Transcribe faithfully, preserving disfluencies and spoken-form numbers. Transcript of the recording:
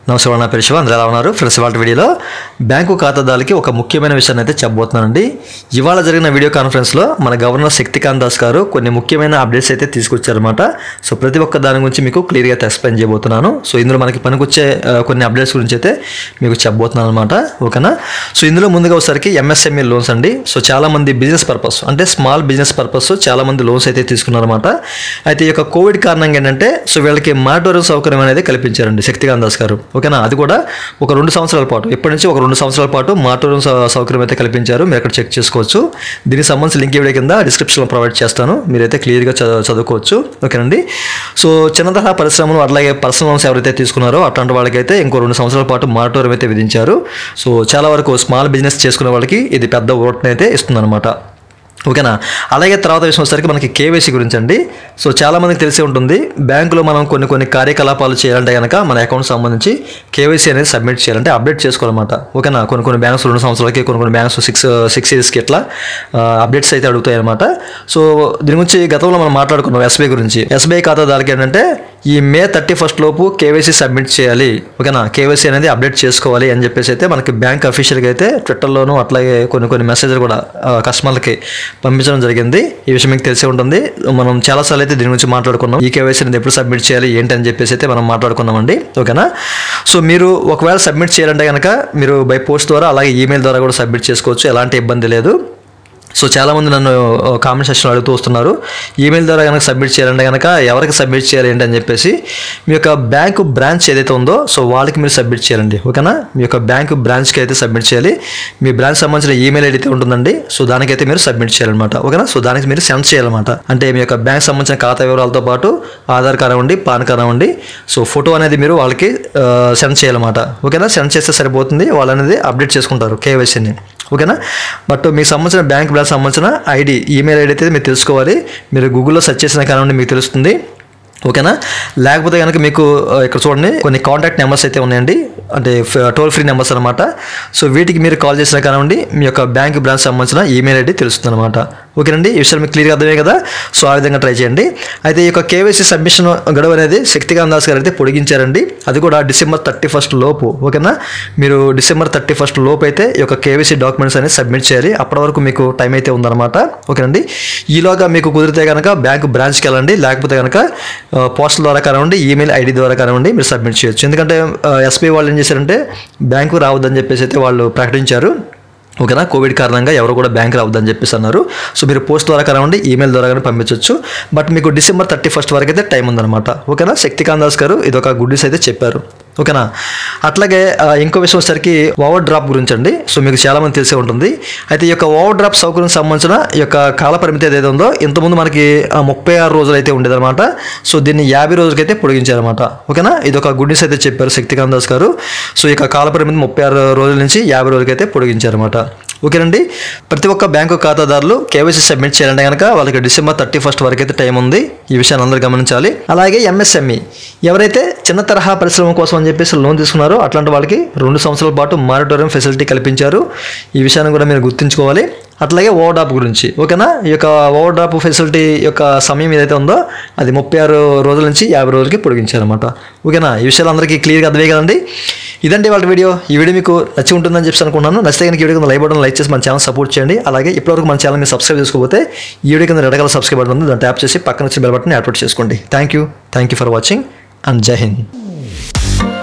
నమస్కారం, నా పేరు శివ. అందరూ ఎలా ఉన్నారు ఫ్రెండ్స్? ఇవాళ వీడియోలో బ్యాంకు ఖాతాదారులకి ఒక ముఖ్యమైన విషయాన్ని అయితే చెప్పబోతున్నానండి. ఇవాళ జరిగిన వీడియో కాన్ఫరెన్స్లో మన గవర్నర్ శక్తికాంత్ దాస్ గారు కొన్ని ముఖ్యమైన అప్డేట్స్ అయితే తీసుకొచ్చారన్నమాట. సో ప్రతి ఒక్క దాని గురించి మీకు క్లియర్గా ఎక్స్ప్లెయిన్ చేయబోతున్నాను. సో ఇందులో మనకి పనికొచ్చే కొన్ని అప్డేట్స్ గురించి అయితే మీకు చెప్పబోతున్నాను అనమాట. ఓకేనా? సో ఇందులో ముందుగా ఒకసారికి ఎంఎస్ఎంఈ లోన్స్ అండి. సో చాలామంది బిజినెస్ పర్పస్ అంటే స్మాల్ బిజినెస్ పర్పస్ చాలామంది లోన్స్ అయితే తీసుకున్నారన్నమాట. అయితే ఈ యొక్క కోవిడ్ కారణంగా ఏంటంటే సో వీళ్ళకి మానిటరింగ్ సౌకర్యం అనేది కల్పించారండి శక్తికాంత్ దాస్ గారు. ఓకేనా? అది కూడా ఒక రెండు సంవత్సరాల పాటు ఇప్పటి నుంచి ఒక రెండు సంవత్సరాల పాటు మానిటరింగ్ సౌకర్యం అయితే కల్పించారు. మీరు అక్కడ చెక్ చేసుకోవచ్చు. దీనికి సంబంధించి లింక్ వీడియో కింద డిస్క్రిప్షన్లో ప్రొవైడ్ చేస్తాను. మీరైతే క్లియర్గా చదువుకోవచ్చు. ఓకేనండి? సో చిన్న తరహా పరిశ్రమలు అట్లాగే పర్సనల్ లోన్స్ ఎవరైతే తీసుకున్నారో అట్లాంటి వాళ్ళకైతే ఇంకో రెండు సంవత్సరాల పాటు మానిటరింగ్ అయితే విధించారు. సో చాలా వరకు స్మాల్ బిజినెస్ చేసుకునే వాళ్ళకి ఇది పెద్ద ఓట్ని అయితే ఇస్తుందన్నమాట. ఓకేనా? అలాగే తర్వాత విషయం వచ్చేసరికి మనకి కేవైసీ గురించి అండి. సో చాలామందికి తెలిసే ఉంటుంది, బ్యాంకులో మనం కొన్ని కొన్ని కార్యకలాపాలు చేయాలంటే కనుక మన అకౌంట్ సంబంధించి కేవైసీ అనేది సబ్మిట్ చేయాలంటే అప్డేట్ చేసుకోవాలన్నమాట. ఓకేనా? కొన్ని కొన్ని బ్యాంక్స్ రెండు సంవత్సరాలకి, కొన్ని కొన్ని బ్యాంక్స్ సిక్స్ సిక్స్ ఇయర్స్కి ఇట్లా అప్డేట్స్ అయితే అడుగుతాయి అనమాట. సో దీని గురించి గతంలో మనం మాట్లాడుకున్నాం ఎస్బీఐ గురించి. ఎస్బీఐ ఖాతాదారులకి ఏంటంటే ఈ మే థర్టీ ఫస్ట్ లోపు కేవైసీ సబ్మిట్ చేయాలి. ఓకేనా? కేవైసీ అనేది అప్డేట్ చేసుకోవాలి అని చెప్పేసి అయితే మనకి బ్యాంక్ అఫీషియల్గా అయితే ట్విట్టర్లోనూ అట్లాగే కొన్ని కొన్ని మెసేజ్లు కూడా కస్టమర్లకి పంపించడం జరిగింది. ఈ విషయం మీకు తెలిసి ఉంటుంది. మనం చాలాసార్లు అయితే దీని గురించి మాట్లాడుకున్నాం. ఈ కేవైసీ అనేది ఎప్పుడు సబ్మిట్ చేయాలి ఏంటి అని చెప్పేసి అయితే మనం మాట్లాడుకున్నామండి. ఓకేనా? సో మీరు ఒకవేళ సబ్మిట్ చేయాలంటే కనుక మీరు బై పోస్ట్ ద్వారా అలాగే ఈమెయిల్ ద్వారా కూడా సబ్మిట్ చేసుకోవచ్చు. ఎలాంటి ఇబ్బంది లేదు. సో చాలామంది నన్ను కామెంట్ సెక్షన్లో అడుగుతూ వస్తున్నారు, ఈమెయిల్ ద్వారా కనుక సబ్మిట్ చేయాలంటే కనుక ఎవరికి సబ్మిట్ చేయాలి ఏంటి అని చెప్పేసి. మీ యొక్క బ్యాంకు బ్రాంచ్ ఏదైతే ఉందో సో వాళ్ళకి మీరు సబ్మిట్ చేయాలండి. ఓకేనా? మీ యొక్క బ్యాంకు బ్రాంచ్కి అయితే సబ్మిట్ చేయాలి. మీ బ్రాంచ్ సంబంధించిన ఈమెయిల్ అయితే ఉంటుందండి. సో దానికైతే మీరు సబ్మిట్ చేయాలన్నమాట. ఓకేనా? సో దానికి మీరు సెండ్ చేయాలన్నమాట. అంటే మీ యొక్క బ్యాంక్ సంబంధించిన ఖాతా వివరాలతో పాటు ఆధార్ కార్డు అవ్వండి, పాన్ కార్డు అవ్వండి, సో ఫోటో అనేది మీరు వాళ్ళకి సెండ్ చేయాలన్నమాట. ఓకేనా? సెండ్ చేస్తే సరిపోతుంది. వాళ్ళు అనేది అప్డేట్ చేసుకుంటారు కేవైసీని. ఓకేనా? బట్ మీకు సంబంధించిన బ్యాంక్ బ్రాంచ్ సంబంధించిన ఐడి ఈమెయిల్ ఐడి అయితే మీరు తెలుసుకోవాలి. మీరు గూగుల్లో సెర్చ్ చేసిన కారణం మీకు తెలుస్తుంది. ఓకేనా? లేకపోతే కనుక మీకు ఇక్కడ చూడండి కొన్ని కాంటాక్ట్ నెంబర్స్ అయితే ఉన్నాయండి, అంటే టోల్ ఫ్రీ నెంబర్స్ అనమాట. సో వీటికి మీరు కాల్ చేసిన కానివ్వండి మీ యొక్క బ్యాంక్ బ్రాంచ్ సంబంధించిన ఈమెయిల్ ఐడి తెలుస్తుంది అనమాట. ఓకేనండి? ఈ విషయాలు మీకు క్లియర్గా అర్థమే కదా. సో ఆ విధంగా ట్రై చేయండి. అయితే ఈ యొక్క కేవైసీ సబ్మిషన్ గడువు అనేది శక్తికాంత్ దాస్ గారు అయితే పొడిగించారండి. అది కూడా డిసెంబర్ థర్టీ ఫస్ట్ లోపు. ఓకేనా? మీరు డిసెంబర్ థర్టీ ఫస్ట్ లోపు అయితే ఈ యొక్క కేవైసీ డాక్యుమెంట్స్ అనేది సబ్మిట్ చేయాలి. అప్పటి వరకు మీకు టైం అయితే ఉందన్నమాట. ఓకేనండి? ఈలోగా మీకు కుదిరితే కనుక బ్యాంక్ బ్రాంచ్కి వెళ్ళండి, లేకపోతే కనుక పోస్టల్ ద్వారా కానివ్వండి, ఈమెయిల్ ఐడి ద్వారా కానివ్వండి మీరు సబ్మిట్ చేయొచ్చు. ఎందుకంటే ఎస్బీఐ వాళ్ళు ఏం చేశారంటే బ్యాంకు రావద్దని చెప్పేసి అయితే వాళ్ళు ప్రకటించారు. ఓకేనా? కోవిడ్ కారణంగా ఎవరు కూడా బ్యాంక్ రావద్దని చెప్పేసి అన్నారు. సో మీరు పోస్ట్ ద్వారా కానివ్వండి, ఈమెయిల్ ద్వారా కానీ పంపించవచ్చు. బట్ మీకు డిసెంబర్ థర్టీ ఫస్ట్ వరకు అయితే టైం ఉందన్నమాట. ఓకేనా? శక్తికాంత్ దాస్ గారు ఇది ఒక గుడ్ న్యూస్ అయితే చెప్పారు. ఓకేనా? అట్లాగే ఇంకో విషయం వచ్చేసరికి ఓవర్ డ్రాప్ గురించి అండి. సో మీకు చాలామంది తెలిసే ఉంటుంది. అయితే ఈ యొక్క ఓవర్ డ్రాప్ సౌకర్యం సంబంధించిన ఈ యొక్క కాల పరిమితి ఏదైతే ఉందో ఇంతకుముందు మనకి ముప్పై ఆరు రోజులు అయితే ఉండేదన్నమాట. సో దీన్ని యాభై రోజులకైతే పొడిగించారన్నమాట. ఓకేనా? ఇది ఒక గుడ్ న్యూస్ అయితే చెప్పారు శక్తికాంత్ దాస్ గారు. సో ఈ యొక్క కాల పరిమితి ముప్పై ఆరు రోజుల నుంచి యాభై రోజులకైతే పొడిగించారన్నమాట. ఓకేనండి? ప్రతి ఒక్క బ్యాంకు ఖాతాదారులు కేవైసీ సబ్మిట్ చేయాలంటే కనుక వాళ్ళకి డిసెంబర్ థర్టీ ఫస్ట్ వరకు అయితే టైం ఉంది. ఈ విషయాన్ని అందరూ గమనించాలి. అలాగే ఎంఎస్ఎంఈ ఎవరైతే చిన్న తరహా పరిశ్రమ కోసం అని చెప్పేసి లోన్ తీసుకున్నారో అట్లాంటి వాళ్ళకి రెండు సంవత్సరాల పాటు మానిటరింగ్ ఫెసిలిటీ కల్పించారు. ఈ విషయాన్ని కూడా మీరు గుర్తుంచుకోవాలి. అట్లాగే ఓవర్ డ్రాప్ గురించి. ఓకేనా? ఈ యొక్క ఓవర్ డ్రాప్ ఫెసిలిటీ యొక్క సమయం ఏదైతే ఉందో అది ముప్పై ఆరు రోజుల నుంచి యాభై రోజులకి పొడిగించారన్నమాట. ఓకేనా? ఈ విషయాలు అందరికీ క్లియర్గా అర్థమే కదండి. ఇదండి వాళ్ళ వీడియో. ఈ వీడియో మీకు నచ్చి ఉంటుందని చెప్పి అనుకుంటున్నాను. నచ్చితే కనుక ఈ వీడియో కింద లైక్ బటన్ లైక్ చేసి మన ఛానల్ సపోర్ట్ చేయండి. అలాగే ఇప్పటివరకు మన ఛానల్ మీరు సబ్స్క్రైబ్ చేసుకోకపోతే ఈ వీడియో కింద రెడ్ కలర్ సబ్స్క్రైబ్ బటన్ ఉంది, దాన్ని ట్యాప్ చేసి పక్కన వచ్చే బెల్ బటన్ యాక్టివేట్ చేసుకోండి. Thank you thank you for watching and Jai Hind.